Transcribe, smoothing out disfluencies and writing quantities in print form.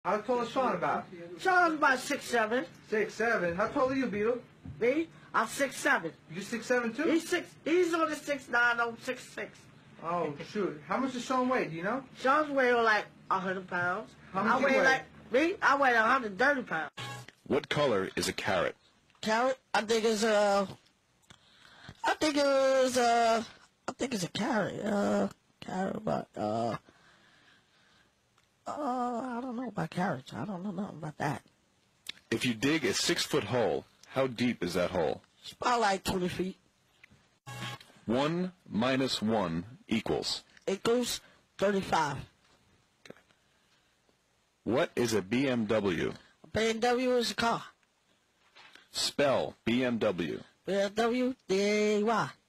How tall is Sean about? Sean's about 6'7". 6'7". How tall are you, Beetle? Me? I'm 6'7". You 6'7" too? He's on the 6'9", I'm 6'6". Oh shoot! How much does Sean weigh? Do you know? Sean's weighing like 100 pounds. How much I weigh I weigh 130 pounds. What color is a carrot? Carrot? I think it's a carrot. Carrot, but I don't know about carrots. I don't know nothing about that. If you dig a 6-foot hole, how deep is that hole? It's about like 20 feet. 1 minus 1 equals? Equals 35. Okay. What is a BMW? A BMW is a car. Spell BMW. BMW, D-A-Y.